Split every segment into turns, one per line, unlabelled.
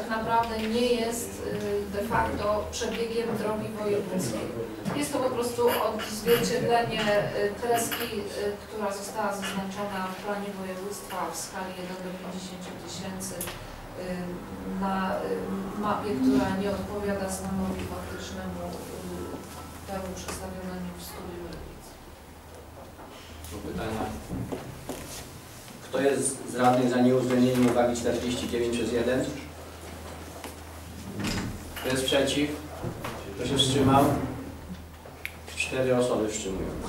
tak naprawdę nie jest de facto przebiegiem drogi wojewódzkiej. Jest to po prostu odzwierciedlenie kreski, która została zaznaczona w planie województwa w skali 1 do 50 000 na mapie, która nie odpowiada stanowi faktycznemu temu przedstawionemu w studium Lewicy.
Pytania. Kto jest z radnych za nieuwzględnieniem uwagi 49 przez 1? Kto jest przeciw? Kto się wstrzymał? 4 osoby wstrzymujące.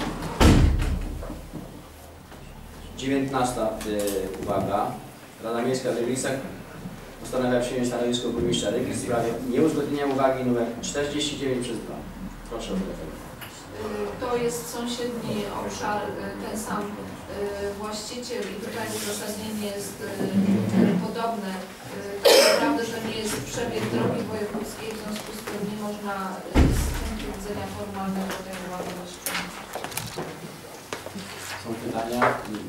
19. Uwaga. Rada Miejska w Ryglicach postanawia przyjąć stanowisko burmistrza Ryglic w sprawie nieuzgodnienia uwagi nr 49 przez 2. Proszę o referendum.
To jest sąsiedni obszar, ten sam właściciel i tutaj uzasadnienie jest podobne. Tak naprawdę to nie jest przebieg drogi wojewódzkiej, w związku z tym nie można z punktu widzenia formalnego tej uwagi rozstrzygnąć.
Są pytania?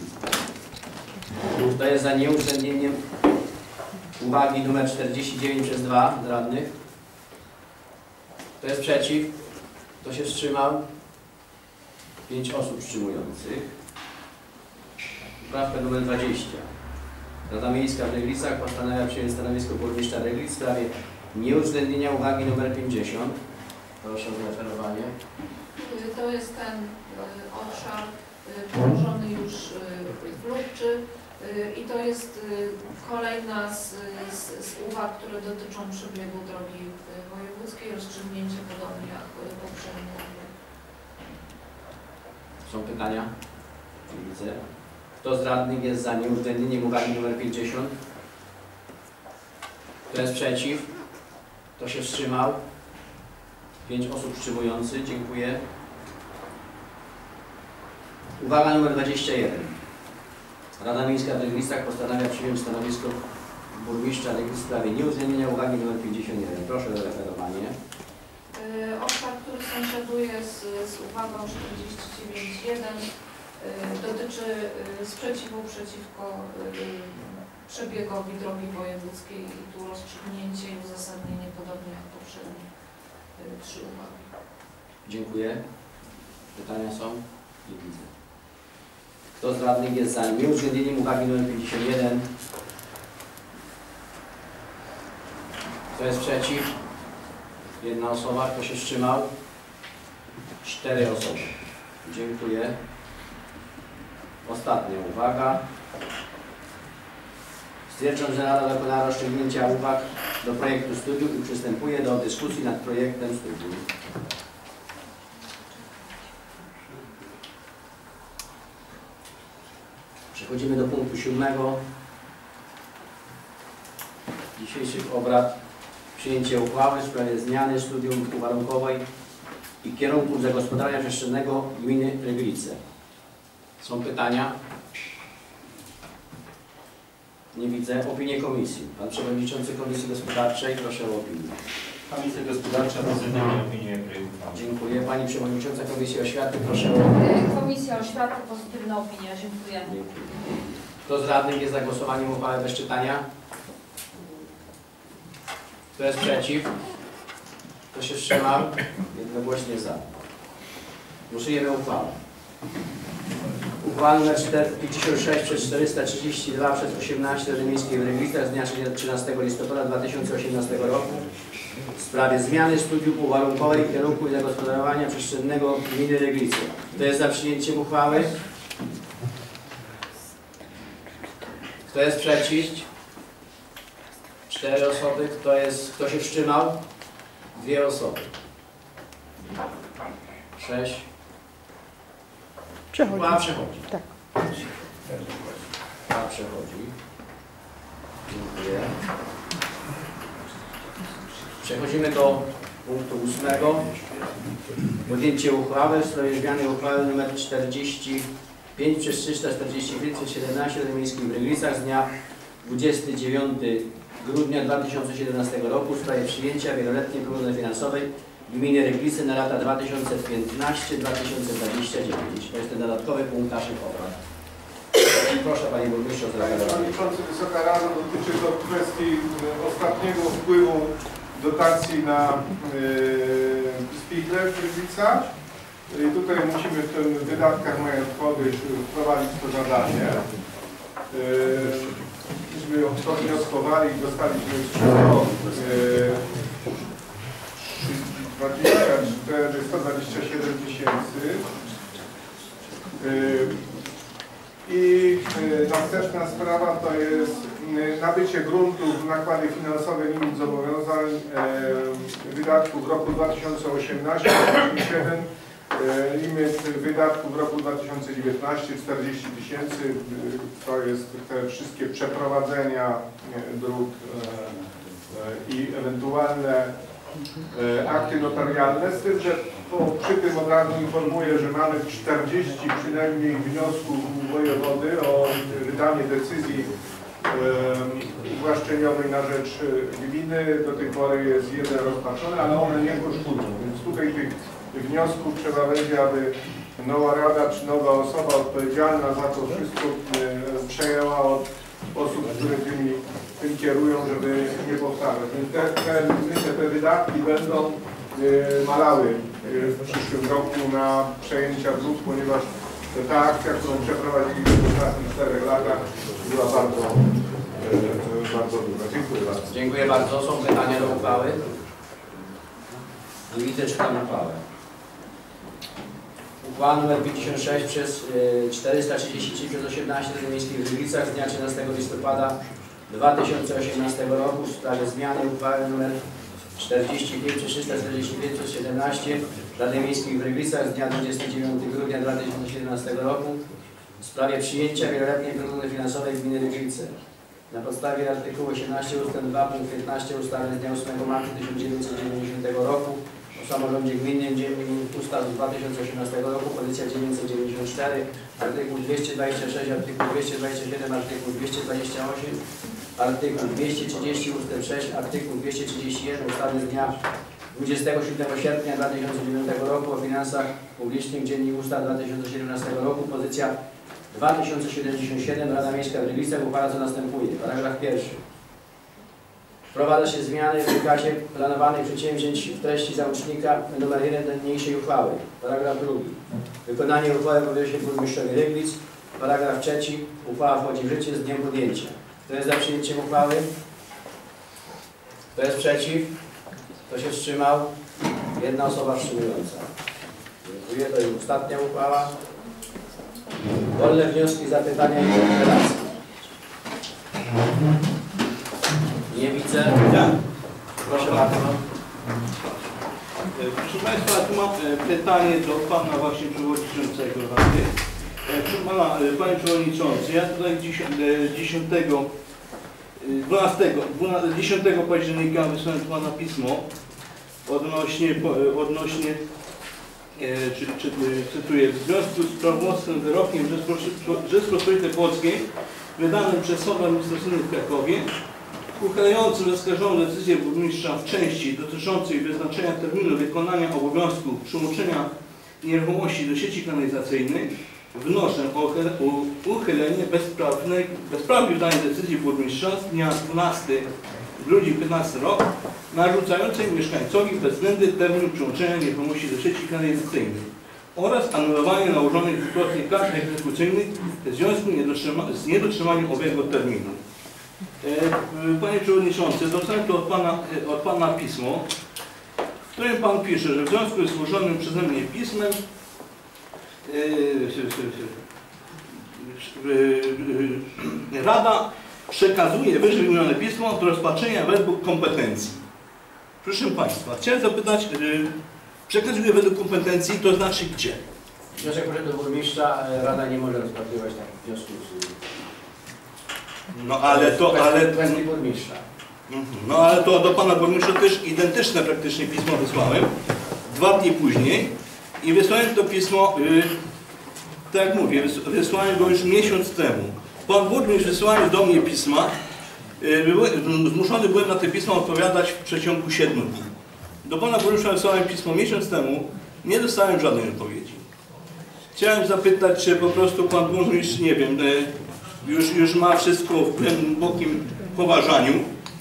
Kto jest za nieuwzględnieniem uwagi nr 49 przez 2 z radnych? Kto jest przeciw? Kto się wstrzymał? 5 osób wstrzymujących. Poprawka nr 20. Rada Miejska w Ryglicach postanawia przyjąć stanowisko burmistrza Ryglic w sprawie nieuwzględnienia uwagi nr 50. Proszę o referowanie.
To jest ten obszar położony już w Lubczy i to jest kolejna z uwag, które dotyczą przebiegu drogi wojewódzkiej, rozstrzygnięcie podobnie jak poprzednio.
Są pytania? Nie widzę. Kto z radnych jest za nieuwzględnieniem uwagi nr 50? Kto jest przeciw? Kto się wstrzymał? 5 osób wstrzymujących. Dziękuję. Uwaga nr 21. Rada Miejska w Ryglicach postanawia przyjąć stanowisko burmistrza Ryglic w sprawie nieuwzględnienia uwagi nr 51. Proszę o referowanie.
Obszar, który sąsiaduje z uwagą 49.1 dotyczy sprzeciwu przeciwko przebiegowi drogi wojewódzkiej i tu rozstrzygnięcie i uzasadnienie podobnie jak poprzednie 3 uwagi.
Dziękuję. Pytania są? Nie widzę. Kto z radnych jest za nieuwzględnieniem uwagi nr 51? Kto jest przeciw? 1 osoba. Kto się wstrzymał? 4 osoby. Dziękuję. Ostatnia uwaga. Stwierdzam, że Rada dokonała rozstrzygnięcia uwag do projektu studium i przystępuje do dyskusji nad projektem studium. Przechodzimy do punktu 7 dzisiejszych obrad. Przyjęcie uchwały w sprawie zmiany studium uwarunkowej i kierunków zagospodarowania przestrzennego gminy Ryglice. Są pytania? Nie widzę. Opinie komisji. Pan Przewodniczący Komisji Gospodarczej, proszę o opinię.
Komisja Gospodarcza pozytywnie opiniuje projekt uchwały.
Dziękuję. Pani Przewodnicząca Komisji Oświaty, proszę o opinię.
Komisja Oświaty, pozytywna opinia. Dziękuję.
Dziękuję. Kto z radnych jest za głosowaniem uchwały bez czytania? Kto jest przeciw? Kto się wstrzymał? Jednogłośnie za. Głosujemy uchwałę. Uchwała nr 56 przez 432 przez 18 Rady Miejskiej w Ryglicach z dnia 13 listopada 2018 roku w sprawie zmiany studium uwarunkowej kierunku i zagospodarowania przestrzennego gminy Ryglice. Kto jest za przyjęciem uchwały? Kto jest przeciw? 4 osoby. Kto się wstrzymał? 2 osoby. 6.
Przechodzi.
Uchwała przechodzi.
Tak.
Uchwała przechodzi. Dziękuję. Przechodzimy do punktu 8. Podjęcie uchwały w sprawie zmiany uchwały nr 45 przez 345 przez 17 Rady Miejskiej w Ryglicach z dnia 29 grudnia 2017 roku w sprawie przyjęcia wieloletniej prognozy finansowej gminy Ryglice na lata 2015-2029. To jest ten dodatkowy punkt naszych obrad. Proszę Panie Burmistrzu o
Panie
zareagowanie.
Przewodniczący, Wysoka Rado, dotyczy to kwestii ostatniego wpływu dotacji na spichler w Rybicach. I tutaj musimy w tych wydatkach majątkowych wprowadzić to zadanie. Myśmy to wnioskowali i dostaliśmy wszystko 127 tysięcy. I następna sprawa to jest nabycie gruntów, nakłady finansowe, limit zobowiązań, wydatków w roku 2018, 47, limit wydatków w roku 2019, 40 tysięcy, to jest te wszystkie przeprowadzenia dróg i ewentualne akty notarialne, z tym, że przy tym od razu informuję, że mamy 40 przynajmniej wniosków wojewody o wydanie decyzji uwłaszczeniowej na rzecz gminy. Do tej pory jest jeden rozpatrzony, ale one nie kosztują, więc tutaj tych wniosków trzeba będzie, aby nowa rada czy nowa osoba odpowiedzialna za to wszystko przejęła od osób, które tym kierują, żeby nie powtarzać. Więc te wydatki będą malały w przyszłym roku na przejęcia dróg, ponieważ ta akcja, którą przeprowadziliśmy w ostatnich 4 latach, była bardzo duża. Dziękuję bardzo.
Dziękuję bardzo. Są pytania do uchwały? Widzę, czytam uchwałę. Uchwała nr 56 przez 433 przez 18 Rady Miejskiej w Rybicach z dnia 13 listopada 2018 roku w sprawie zmiany uchwały nr 45 przez 345 przez 17 Rady Miejskiej w Rybicach z dnia 29 grudnia 2017 roku w sprawie przyjęcia wieloletniej prognozy finansowej gminy Rybice. Na podstawie artykułu 18 ust. 2 punkt 15 ustawy z dnia 8 marca 1990 roku o samorządzie gminnym, Dziennik Ustaw z 2018 roku, pozycja 994, artykuł 226, artykuł 227, artykuł 228, artykuł 230 ust. 6, artykuł 231 ustawy z dnia 27 sierpnia 2009 roku o finansach publicznych, Dziennik Ustaw 2017 roku, pozycja 2077, Rada Miejska w Rybicach uchwala co następuje. Paragraf pierwszy. Wprowadza się zmiany w wykazie planowanych przedsięwzięć w treści załącznika nr 1 do niniejszej uchwały. Paragraf drugi. Wykonanie uchwały powierza się burmistrzowi Rybic. Paragraf trzeci. Uchwała wchodzi w życie z dniem podjęcia. Kto jest za przyjęciem uchwały? Kto jest przeciw? Kto się wstrzymał? Jedna osoba wstrzymująca. Dziękuję. To jest ostatnia uchwała. Wolne wnioski, zapytania i interpelacje. Nie widzę. Proszę bardzo.
Proszę Państwa, tu mam pytanie do Pana właśnie Przewodniczącego Rady. Proszę Pana, Panie Przewodniczący, ja tutaj 10 października wysłałem do Pana pismo odnośnie cytuję, w związku z prawomocnym wyrokiem Rzeczypospolitej Polskiej wydanym przez Sąd Administracyjny w Krakowie uchylającym zaskarżoną decyzję burmistrza w części dotyczącej wyznaczenia terminu wykonania obowiązku przyłączenia nieruchomości do sieci kanalizacyjnej wnoszę o uchylenie bezprawnej wydanej decyzji burmistrza z dnia 12 grudnia 15 rok narzucającej mieszkańcowi bezwzględny termin przyłączenia nieruchomości do sieci kanalizacyjnej oraz anulowanie nałożonych dwukrotnie kar egzekucyjnych w związku z niedotrzymaniem owego terminu. Panie Przewodniczący, dostałem tu od Pana pismo, w którym Pan pisze, że w związku z złożonym przeze mnie pismem Rada przekazuje wyżej wymienione pismo do rozpatrzenia według kompetencji. Proszę Państwa, chciałem zapytać, przekazuje według kompetencji, to znaczy gdzie?
Wniosek do burmistrza, Rada nie może rozpatrywać takich wniosków.
No ale to,
kwestii burmistrza.
No ale to do Pana Burmistrza też identyczne praktycznie pismo wysłałem 2 dni później i wysłałem to pismo, tak jak mówię, wysłałem go już miesiąc temu. Pan Burmistrz wysłając do mnie pisma, zmuszony byłem na te pisma odpowiadać w przeciągu 7 dni. Do Pana Burmistrza wysłałem pismo miesiąc temu, nie dostałem żadnej odpowiedzi. Chciałem zapytać, czy po prostu Pan Burmistrz, nie wiem, już ma wszystko w głębokim poważaniu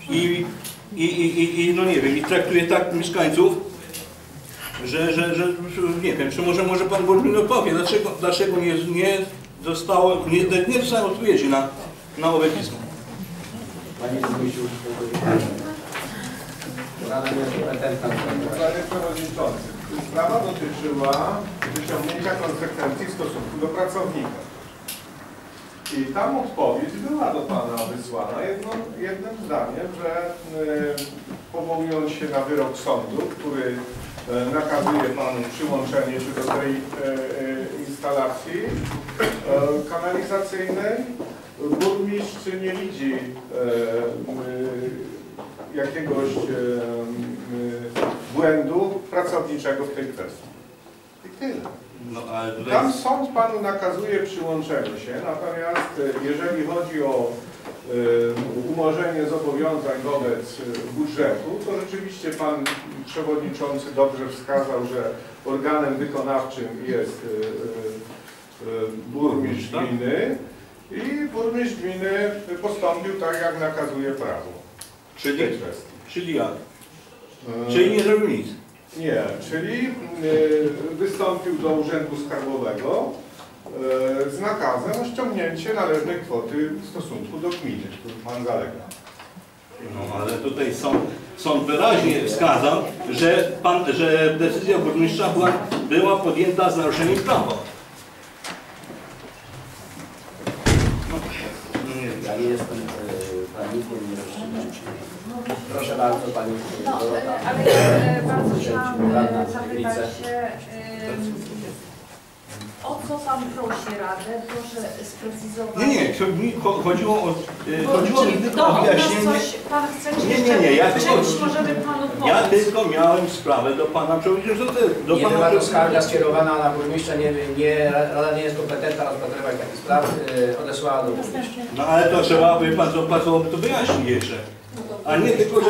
i no nie wiem, i traktuje tak mieszkańców, że nie wiem, czy może pan burmistrz powie, dlaczego nie zostało odpowiedzi na owe pismo.
Panie burmistrzu, Rada Niekompetentna.
Panie Przewodniczący, sprawa dotyczyła wyciągnięcia konsekwencji w stosunku do pracownika. I tam odpowiedź była do Pana wysłana jednym zdaniem, że powołując się na wyrok sądu, który nakazuje Panu przyłączenie się do tej instalacji kanalizacyjnej, burmistrz nie widzi jakiegoś błędu pracowniczego w tej kwestii. I tyle.
No, ale tutaj...
Tam sąd Panu nakazuje przyłączenie się, natomiast jeżeli chodzi o umorzenie zobowiązań wobec budżetu, to rzeczywiście Pan Przewodniczący dobrze wskazał, że organem wykonawczym jest burmistrz gminy i burmistrz gminy postąpił tak, jak nakazuje prawo.
Czyli jak? Czyli nie zrobił nic?
Nie, czyli wystąpił do Urzędu Skarbowego z nakazem o ściągnięcie należnej kwoty w stosunku do gminy, który Pan zalega.
No ale tutaj sąd wyraźnie wskazał, że decyzja burmistrza była podjęta z naruszeniem prawa.
Ja nie jestem prawnikiem, nie rozstrzygnięciem. Proszę bardzo, Pani
No,
Dorota.
ale bardzo chciałam zapytać się, o co Pan prosi Radę? Proszę sprecyzować.
Nie, chodziło mi tylko o wyjaśnienie.
Pan chce
Nie, ja
czymś
tylko,
możemy Panu pomóc?
ja tylko miałem sprawę do Pana Przewodniczącego.
Nie była to skarga skierowana na burmistrza, Rada nie jest kompetentna rozpatrywać takich spraw, odesłała do burmistrza.
No ale to trzeba, wie Pan, to wyjaśnić jeszcze. A nie tylko,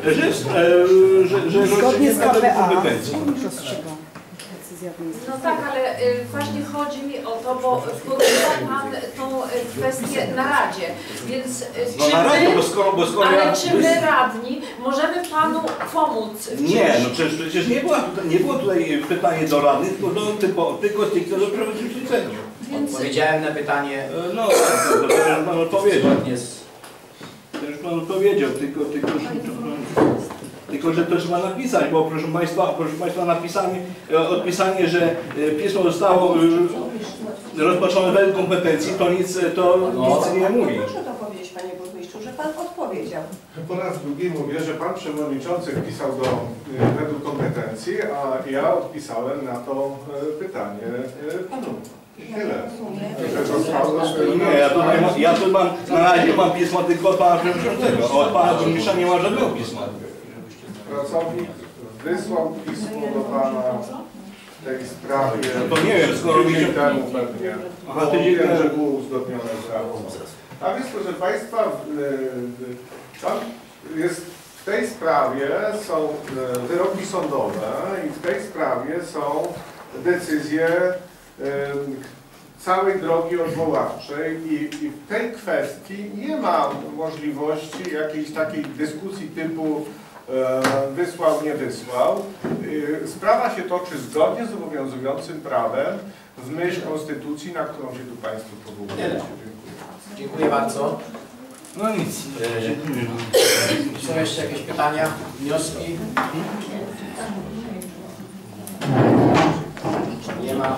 że
Zgodnie z KPA.
kompetencji.
No tak, ale właśnie chodzi mi o to, bo porusza Pan tą kwestię na Radzie, więc
No
czy
na razie,
my,
bo skoro
ale
ja...
czy my radni możemy Panu pomóc w czymś?
Nie, no przecież nie było tutaj pytanie do radnych, tylko stricte do przewodniczącego.
Więc
Odpowiedziałem na pytanie.
No, to też Pan odpowiedział.
Zgodnie z...
Też Pan odpowiedział, tylko że to trzeba napisać, bo proszę Państwa odpisanie, że pismo zostało rozpatrzone według kompetencji, to nic nie mówi.
Proszę to powiedzieć, Panie Burmistrzu, że Pan odpowiedział.
Po raz drugi mówię, że Pan Przewodniczący wpisał według kompetencji, a ja odpisałem na to pytanie Panu. Tyle.
Nie, ja tu mam, na razie mam pismo tylko od Pana Przewodniczącego, od Pana Burmistrza nie ma żadnego pisma.
Pracownik wysłał pismo do Pana w tej sprawie.
No to nie wiem, skoro
tydzień
mi-
temu pewnie.
Aha,
Bo
tydzień
wiem,
temu.
że było uzgodnione prawo. A więc, proszę Państwa, tam jest, w tej sprawie są wyroki sądowe i w tej sprawie są decyzje całej drogi odwoławczej i w tej kwestii nie ma możliwości jakiejś takiej dyskusji typu wysłał, nie wysłał. Sprawa się toczy zgodnie z obowiązującym prawem w myśl konstytucji, na którą się tu Państwo powołują. Dziękuję.
Dziękuję bardzo.
No nic.
Są jeszcze jakieś pytania, wnioski? Nie ma.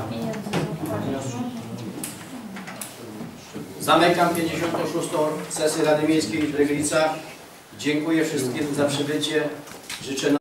Zamykam 56. sesję Rady Miejskiej w Leglicach. Dziękuję wszystkim za przybycie. Życzę